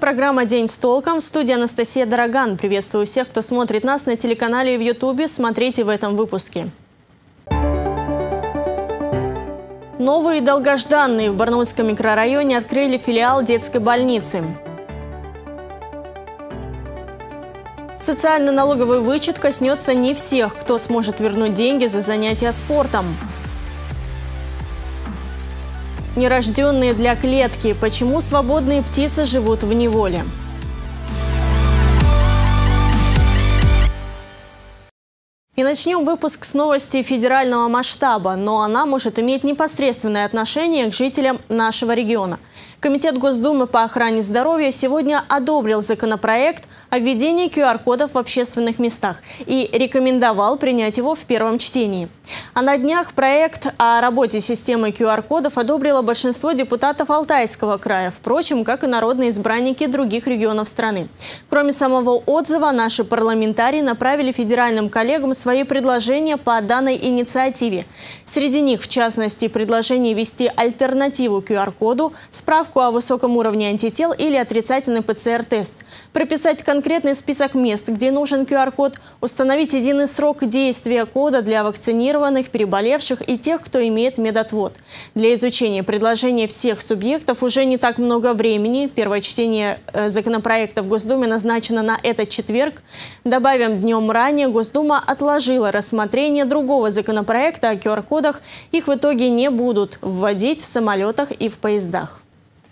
программа «День с толком». В студии Анастасия Дороган. Приветствую всех, кто смотрит нас на телеканале и в Ютубе. Смотрите в этом выпуске. Новые и долгожданные в Барнаульском микрорайоне открыли филиал детской больницы. Социально-налоговый вычет коснется не всех, кто сможет вернуть деньги за занятия спортом. Нерожденные для клетки. Почему свободные птицы живут в неволе? И начнем выпуск с новости федерального масштаба, но она может иметь непосредственное отношение к жителям нашего региона. Комитет Госдумы по охране здоровья сегодня одобрил законопроект о введении QR-кодов в общественных местах и рекомендовал принять его в первом чтении. А на днях проект о работе системы QR-кодов одобрило большинство депутатов Алтайского края, впрочем, как и народные избранники других регионов страны. Кроме самого отзыва, наши парламентарии направили федеральным коллегам свои предложения по данной инициативе. Среди них, в частности, предложение ввести альтернативу QR-коду, справку о высоком уровне антител или отрицательный ПЦР-тест, прописать конкретный список мест, где нужен QR-код, установить единый срок действия кода для вакцинированных, переболевших и тех, кто имеет медотвод. Для изучения предложений всех субъектов уже не так много времени. Первое чтение законопроекта в Госдуме назначено на этот четверг. Добавим, днем ранее Госдума отложила рассмотрение другого законопроекта о QR-кодах. Их в итоге не будут вводить в самолетах и в поездах.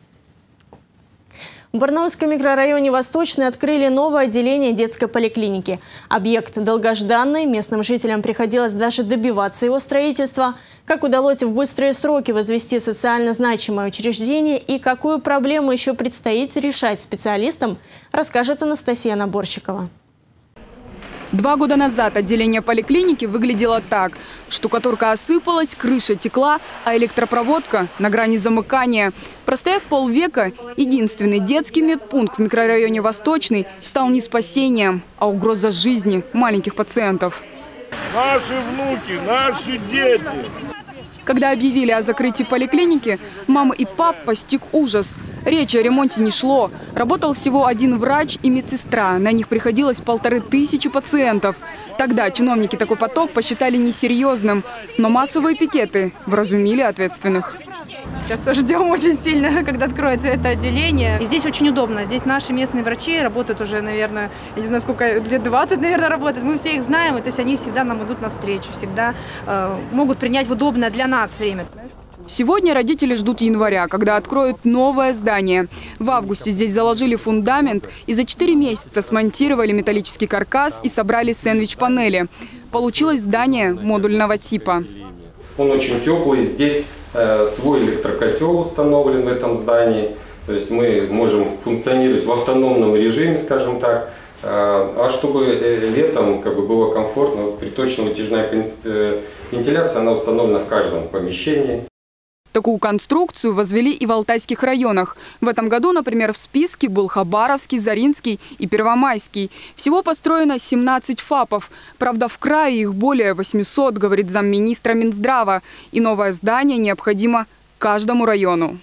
В Барнаульском микрорайоне Восточный открыли новое отделение детской поликлиники. Объект долгожданный, местным жителям приходилось даже добиваться его строительства. Как удалось в быстрые сроки возвести социально значимое учреждение и какую проблему еще предстоит решать специалистам, расскажет Анастасия Наборщикова. 2 года назад отделение поликлиники выглядело так. Штукатурка осыпалась, крыша текла, а электропроводка на грани замыкания. Простояв полвека, единственный детский медпункт в микрорайоне Восточный стал не спасением, а угроза жизни маленьких пациентов. Наши внуки, наши дети. Когда объявили о закрытии поликлиники, мамы и пап постиг ужас. Речи о ремонте не шло. Работал всего один врач и медсестра. На них приходилось 1500 пациентов. Тогда чиновники такой поток посчитали несерьезным. Но массовые пикеты вразумили ответственных. Сейчас ждем очень сильно, когда откроется это отделение. И здесь очень удобно. Здесь наши местные врачи работают уже, наверное, я не знаю, сколько, лет 20, наверное, работают. Мы все их знаем, и, то есть они всегда нам идут навстречу, всегда могут принять в удобное для нас время. Сегодня родители ждут января, когда откроют новое здание. В августе здесь заложили фундамент и за 4 месяца смонтировали металлический каркас и собрали сэндвич-панели. Получилось здание модульного типа. Он очень теплый. Здесь свой электрокотел установлен в этом здании. То есть мы можем функционировать в автономном режиме, скажем так. А чтобы летом было комфортно, приточно-вытяжная вентиляция, она установлена в каждом помещении. Такую конструкцию возвели и в Алтайских районах. В этом году, например, в списке был Хабаровский, Заринский и Первомайский. Всего построено 17 ФАПов. Правда, в крае их более 800, говорит замминистра Минздрава. И новое здание необходимо каждому району.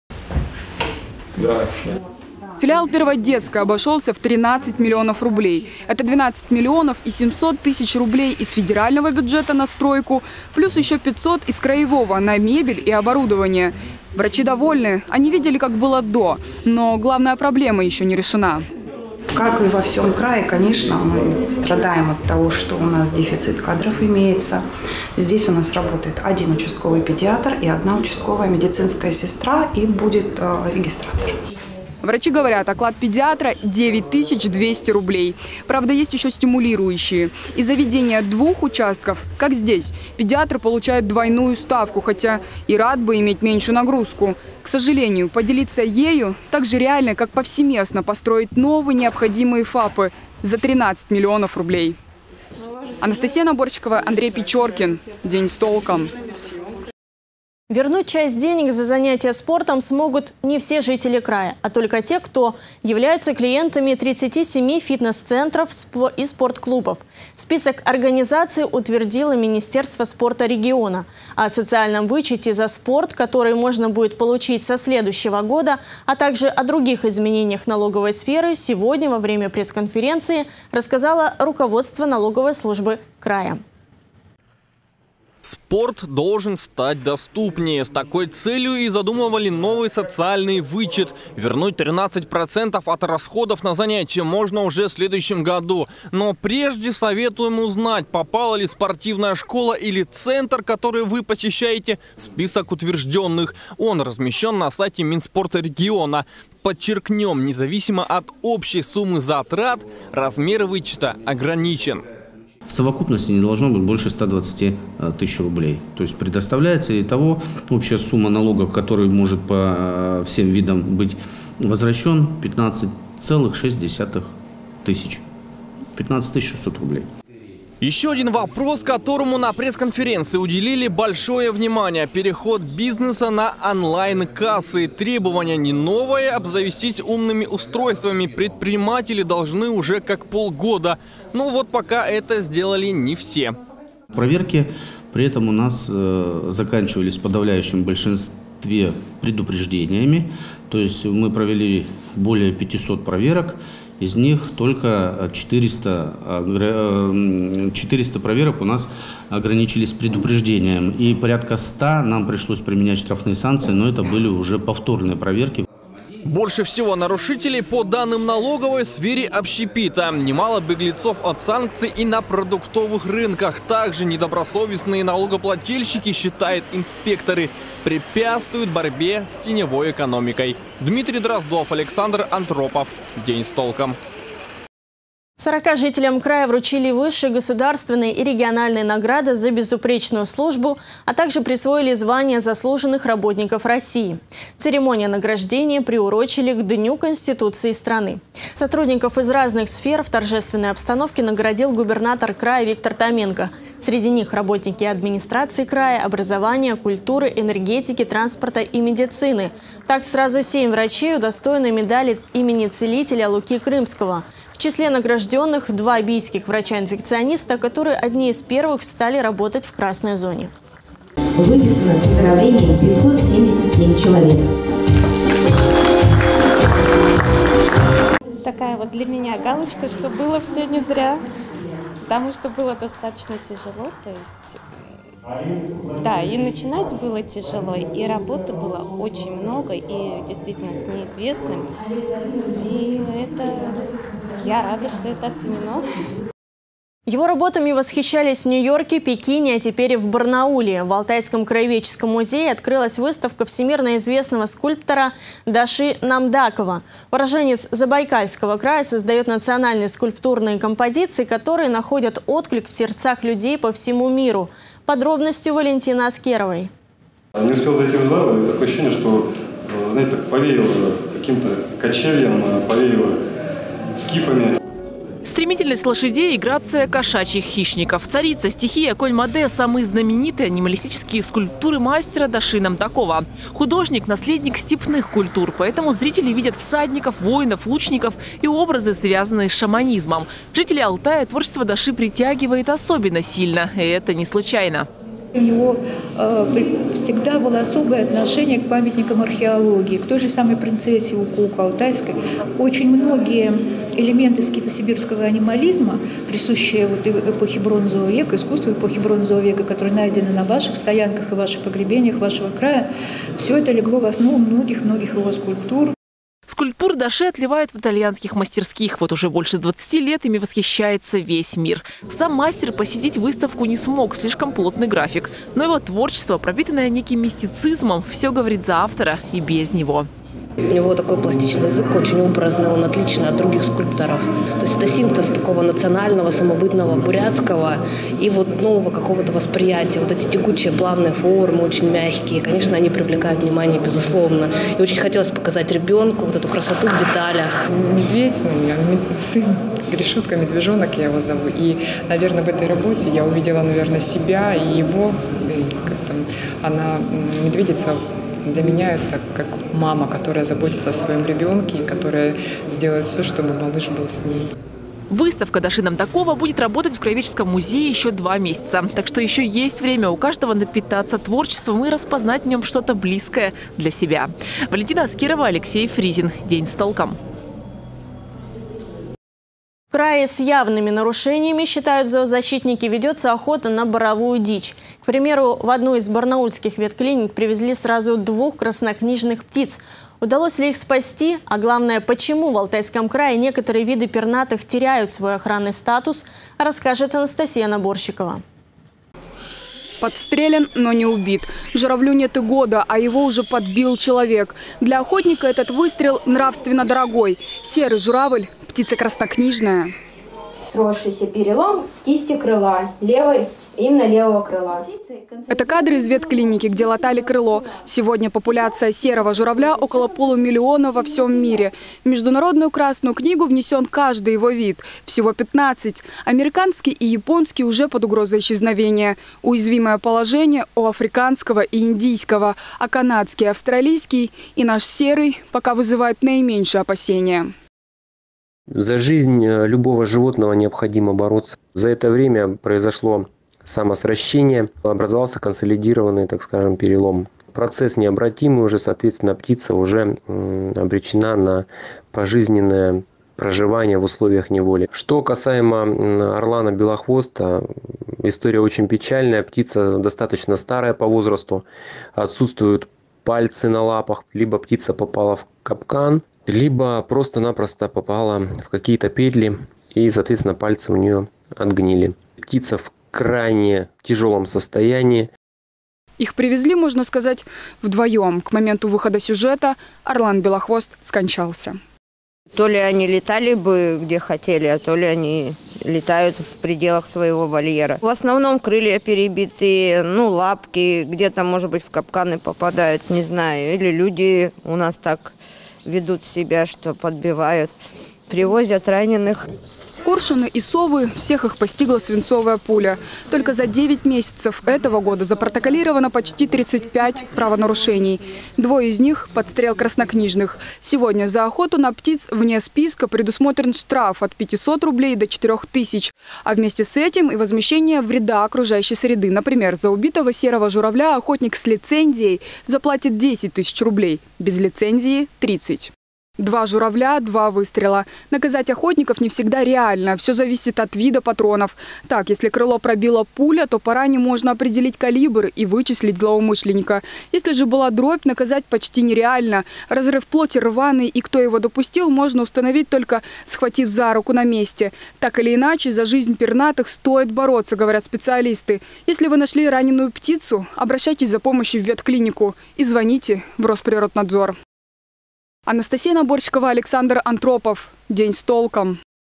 Да. Филиал Перводетской обошелся в 13 миллионов рублей. Это 12 миллионов и 700 тысяч рублей из федерального бюджета на стройку, плюс еще 500 из краевого на мебель и оборудование. Врачи довольны. Они видели, как было до. Но главная проблема еще не решена. Как и во всем крае, конечно, мы страдаем от того, что у нас дефицит кадров имеется. Здесь у нас работает 1 участковый педиатр и 1 участковая медицинская сестра, и будет регистратор. Врачи говорят, оклад педиатра 9200 рублей. Правда, есть еще стимулирующие. Из-за ведения 2 участков, как здесь, педиатры получают двойную ставку, хотя и рад бы иметь меньшую нагрузку. К сожалению, поделиться ею так же реально, как повсеместно построить новые необходимые ФАПы за 13 миллионов рублей. Анастасия Наборщикова, Андрей Печоркин. День с толком. Вернуть часть денег за занятия спортом смогут не все жители края, а только те, кто являются клиентами 37 фитнес-центров и спортклубов. Список организаций утвердило Министерство спорта региона. О социальном вычете за спорт, который можно будет получить со следующего года, а также о других изменениях налоговой сферы, сегодня во время пресс-конференции рассказало руководство налоговой службы края. Спорт должен стать доступнее. С такой целью и задумывали новый социальный вычет. Вернуть 13% от расходов на занятия можно уже в следующем году. Но прежде советуем узнать, попала ли спортивная школа или центр, который вы посещаете, в список утвержденных. Он размещен на сайте Минспорта региона. Подчеркнем, независимо от общей суммы затрат, размер вычета ограничен. В совокупности не должно быть больше 120 тысяч рублей. То есть предоставляется и того общая сумма налогов, который может по всем видам быть возвращен, 15,6 тысяч. 15 600 рублей. Еще один вопрос, которому на пресс-конференции уделили большое внимание. Переход бизнеса на онлайн-кассы. Требование не новое, обзавестись умными устройствами предприниматели должны уже как полгода. Но вот пока это сделали не все. Проверки при этом у нас заканчивались в подавляющем большинстве предупреждениями. То есть мы провели более 500 проверок. Из них только 400 проверок у нас ограничились предупреждением. И порядка 100 нам пришлось применять штрафные санкции, но это были уже повторные проверки. Больше всего нарушителей по данным налоговой сфере общепита. Немало беглецов от санкций и на продуктовых рынках. Также недобросовестные налогоплательщики, считают инспекторы, препятствуют борьбе с теневой экономикой. Дмитрий Дроздов, Александр Антропов. День с толком. 40 жителям края вручили высшие государственные и региональные награды за безупречную службу, а также присвоили звание заслуженных работников России. Церемония награждения приурочили к Дню Конституции страны. Сотрудников из разных сфер в торжественной обстановке наградил губернатор края Виктор Томенко. Среди них работники администрации края, образования, культуры, энергетики, транспорта и медицины. Так сразу 7 врачей удостоены медали имени целителя Луки Крымского. В числе награжденных 2 бийских врача-инфекциониста, которые одни из первых стали работать в красной зоне. Выписано с выздоровлением 577 человек. Такая вот для меня галочка, что было все не зря, потому что было достаточно тяжело, то есть, да, и начинать было тяжело, и работы было очень много, и действительно с неизвестным, и это, я рада, что это оценено. Его работами восхищались в Нью-Йорке, Пекине, а теперь и в Барнауле. В Алтайском краеведческом музее открылась выставка всемирно известного скульптора Даши Намдакова. Уроженец Забайкальского края создает национальные скульптурные композиции, которые находят отклик в сердцах людей по всему миру. Подробности у Валентины Аскеровой. Не успел зайти в зал, и такое ощущение, что, знаете, так повеяло каким-то кочевьем, повеяло скифами. Стремительность лошадей и грация кошачьих хищников. Царица, стихия, Коль-Маде – самые знаменитые анималистические скульптуры мастера Даши Намдакова. Художник – наследник степных культур, поэтому зрители видят всадников, воинов, лучников и образы, связанные с шаманизмом. Жители Алтая творчество Даши притягивает особенно сильно, и это не случайно. У него всегда было особое отношение к памятникам археологии, к той же самой принцессе Укука алтайской. Очень многие элементы скифо-сибирского анимализма, присущие вот эпохе Бронзового века, искусству эпохи Бронзового века, которые найдены на ваших стоянках и ваших погребениях вашего края, все это легло в основу многих-многих его скульптур. Скульптуры Даши отливают в итальянских мастерских. Вот уже больше 20 лет ими восхищается весь мир. Сам мастер посетить выставку не смог, слишком плотный график. Но его творчество, пропитанное неким мистицизмом, все говорит за автора и без него. У него такой пластичный язык, очень образный, он отличный от других скульпторов. То есть это синтез такого национального, самобытного, бурятского и вот нового какого-то восприятия. Вот эти тягучие, плавные формы, очень мягкие, конечно, они привлекают внимание, безусловно. И очень хотелось показать ребенку вот эту красоту в деталях. Медведь у меня, сын Гришутка, медвежонок я его зову. И, наверное, в этой работе я увидела, наверное, себя и его. И она, медведица, для меня это как мама, которая заботится о своем ребенке и которая сделает все, чтобы малыш был с ней. Выставка «Даши Такова» будет работать в Краеведческом музее еще 2 месяца. Так что еще есть время у каждого напитаться творчеством и распознать в нем что-то близкое для себя. Валентина Аскирова, Алексей Фризин. День с толком. В крае с явными нарушениями, считают зоозащитники, ведется охота на боровую дичь. К примеру, в одну из барнаульских ветклиник привезли сразу 2 краснокнижных птиц. Удалось ли их спасти? А главное, почему в Алтайском крае некоторые виды пернатых теряют свой охранный статус, расскажет Анастасия Наборщикова. Подстрелен, но не убит. Журавлю нет и года, а его уже подбил человек. Для охотника этот выстрел нравственно дорогой. Серый журавль – птица краснокнижная. Сросшийся перелом кисти крыла, левой, именно левого крыла. Это кадры из ветклиники, где латали крыло. Сегодня популяция серого журавля около 500 000 во всем мире. В Международную красную книгу внесен каждый его вид. Всего 15. Американский и японский уже под угрозой исчезновения. Уязвимое положение у африканского и индийского, а канадский, австралийский и наш серый пока вызывают наименьшее опасения. За жизнь любого животного необходимо бороться. За это время произошло самосращение, образовался консолидированный, так скажем, перелом. Процесс необратимый уже, соответственно, птица уже обречена на пожизненное проживание в условиях неволи. Что касаемо орлана белохвоста, история очень печальная. Птица достаточно старая по возрасту, отсутствуют пальцы на лапах, либо птица попала в капкан, либо просто-напросто попала в какие-то петли и, соответственно, пальцы у нее отгнили. Птица в крайне тяжелом состоянии. Их привезли, можно сказать, вдвоем. К моменту выхода сюжета орлан белохвост скончался. То ли они летали бы где хотели, а то ли они летают в пределах своего вольера. В основном крылья перебитые, лапки, где-то, может быть, в капканы попадают, не знаю. Или люди у нас так ведут себя, что подбивают, привозят раненых. Коршуны и совы, всех их постигла свинцовая пуля. Только за 9 месяцев этого года запротоколировано почти 35 правонарушений. 2 из них – подстрел краснокнижных. Сегодня за охоту на птиц вне списка предусмотрен штраф от 500 рублей до 4000. А вместе с этим и возмещение вреда окружающей среды. Например, за убитого серого журавля охотник с лицензией заплатит 10 000 рублей, без лицензии – 30. 2 журавля, 2 выстрела. Наказать охотников не всегда реально. Все зависит от вида патронов. Так, если крыло пробила пуля, то по ране можно определить калибр и вычислить злоумышленника. Если же была дробь, наказать почти нереально. Разрыв плоти рваный, и кто его допустил, можно установить только схватив за руку на месте. Так или иначе, за жизнь пернатых стоит бороться, говорят специалисты. Если вы нашли раненую птицу, обращайтесь за помощью в ветклинику и звоните в Росприроднадзор. Анастасия Наборщикова, Александр Антропов. День с толком.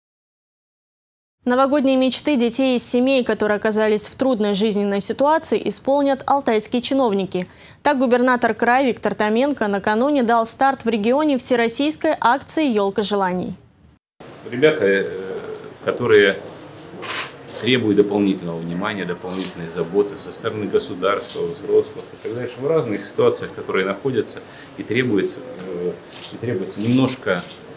Новогодние мечты детей из семей, которые оказались в трудной жизненной ситуации, исполнят алтайские чиновники. Так губернатор края Виктор Томенко накануне дал старт в регионе всероссийской акции «Елка желаний». Ребята, которые требуют дополнительного внимания, дополнительной заботы со стороны государства, взрослых и так дальше, в разных ситуациях, которые находятся, и требуется немножко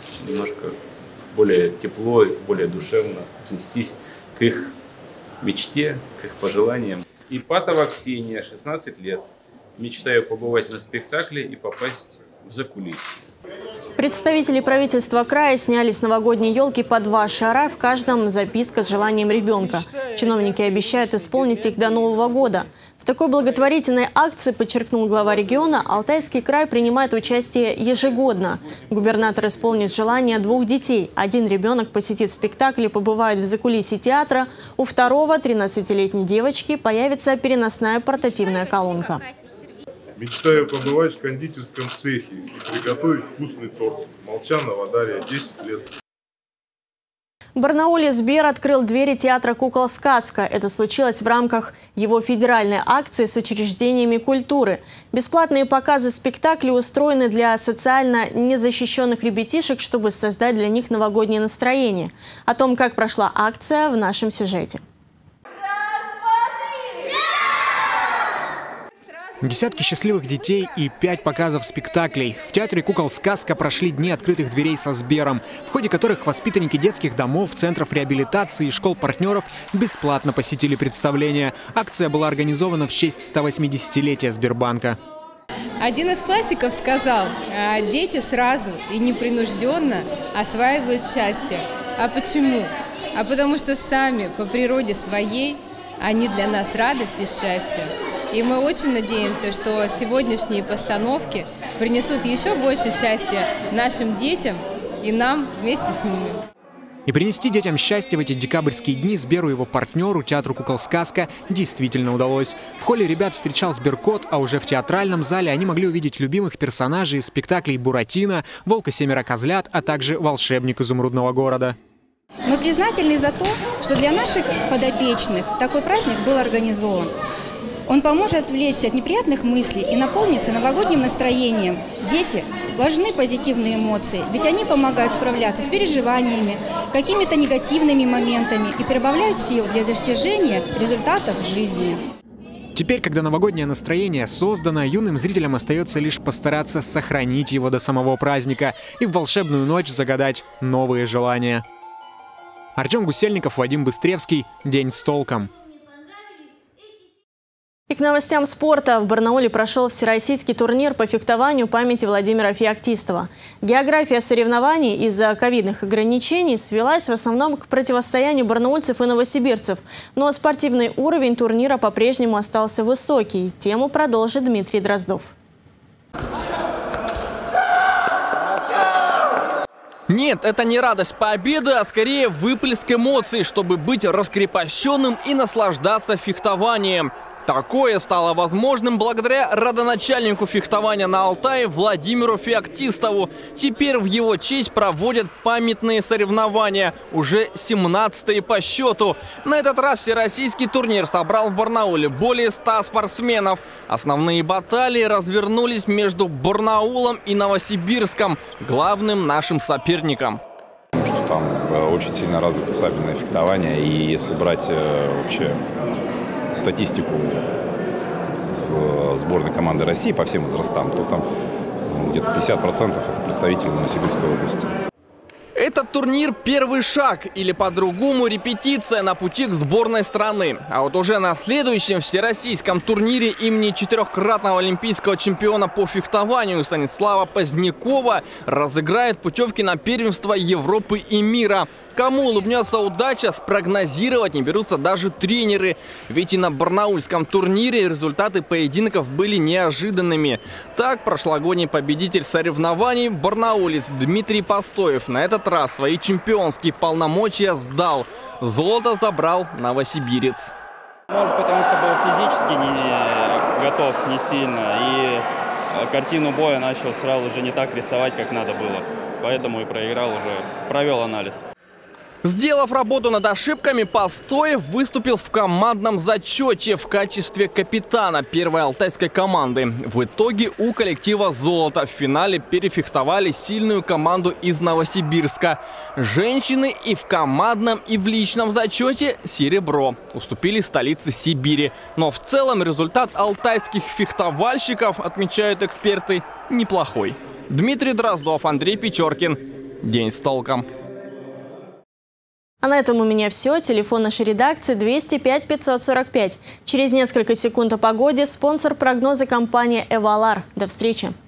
более тепло, более душевно отнестись к их мечте, к их пожеланиям. Ипатова Ксения, 16 лет. Мечтаю побывать на спектакле и попасть в закулисье. Представители правительства края сняли с новогодней елки по 2 шара, в каждом записка с желанием ребенка. Чиновники обещают исполнить их до Нового года. В такой благотворительной акции, подчеркнул глава региона, Алтайский край принимает участие ежегодно. Губернатор исполнит желание 2 детей. Один ребенок посетит спектакль и побывает в закулисье театра. У второго, 13-летней девочки, появится переносная портативная колонка. Мечтаю побывать в кондитерском цехе и приготовить вкусный торт. Молчанова Дарья, 10 лет. В Барнауле Сбер открыл двери театра «Кукол-сказка». Это случилось в рамках его федеральной акции с учреждениями культуры. Бесплатные показы спектаклей устроены для социально незащищенных ребятишек, чтобы создать для них новогоднее настроение. О том, как прошла акция, в нашем сюжете. Десятки счастливых детей и 5 показов спектаклей. В театре «Кукол-сказка» прошли дни открытых дверей со Сбером, в ходе которых воспитанники детских домов, центров реабилитации и школ-партнеров бесплатно посетили представление. Акция была организована в честь 180-летия Сбербанка. Один из классиков сказал: дети сразу и непринужденно осваивают счастье. А почему? А потому что сами по природе своей они для нас радость и счастье. И мы очень надеемся, что сегодняшние постановки принесут еще больше счастья нашим детям и нам вместе с ними. И принести детям счастье в эти декабрьские дни Сберу и его партнеру, театру «Кукол-сказка», действительно удалось. В холле ребят встречал Сберкот, а уже в театральном зале они могли увидеть любимых персонажей из спектаклей «Буратино», «Волк и 7 козлят», а также «Волшебник изумрудного города». Мы признательны за то, что для наших подопечных такой праздник был организован. Он поможет отвлечься от неприятных мыслей и наполниться новогодним настроением. Дети важны позитивные эмоции, ведь они помогают справляться с переживаниями, какими-то негативными моментами и прибавляют сил для достижения результатов в жизни. Теперь, когда новогоднее настроение создано, юным зрителям остается лишь постараться сохранить его до самого праздника и в волшебную ночь загадать новые желания. Артем Гусельников, Вадим Быстревский. День с толком. И к новостям спорта. В Барнауле прошел всероссийский турнир по фехтованию памяти Владимира Феоктистова. География соревнований из-за ковидных ограничений свелась в основном к противостоянию барнаульцев и новосибирцев. Но спортивный уровень турнира по-прежнему остался высокий. Тему продолжит Дмитрий Дроздов. Нет, это не радость победы, а скорее выплеск эмоций, чтобы быть раскрепощенным и наслаждаться фехтованием. Такое стало возможным благодаря родоначальнику фехтования на Алтае Владимиру Феоктистову. Теперь в его честь проводят памятные соревнования, уже 17-е по счету. На этот раз всероссийский турнир собрал в Барнауле более 100 спортсменов. Основные баталии развернулись между Барнаулом и Новосибирском, главным нашим соперником. Потому что там очень сильно развито сабельное фехтование, и если брать вообще статистику в сборной команды России по всем возрастам, то там где-то 50% это представители Новосибирской области. Этот турнир – первый шаг, или по-другому репетиция на пути к сборной страны. А вот уже на следующем всероссийском турнире имени 4-кратного олимпийского чемпиона по фехтованию Станислава Позднякова разыграет путевки на первенство Европы и мира. Кому улыбнется удача, спрогнозировать не берутся даже тренеры. Ведь и на барнаульском турнире результаты поединков были неожиданными. Так, прошлогодний победитель соревнований барнаулец Дмитрий Постоев на этот раз свои чемпионские полномочия сдал. Золото забрал новосибирец. Может, потому что был физически не готов, не сильно. И картину боя начал сразу же не так рисовать, как надо было. Поэтому и проиграл уже, провел анализ. Сделав работу над ошибками, Постоев выступил в командном зачете в качестве капитана первой алтайской команды. В итоге у коллектива золото. В финале перефехтовали сильную команду из Новосибирска. Женщины и в командном, и в личном зачете серебро. Уступили столице Сибири. Но в целом результат алтайских фехтовальщиков, отмечают эксперты, неплохой. Дмитрий Дроздов, Андрей Печоркин. День с толком. А на этом у меня все. Телефон нашей редакции 205 545. Через несколько секунд о погоде. Спонсор прогноза — компания «Эвалар». До встречи.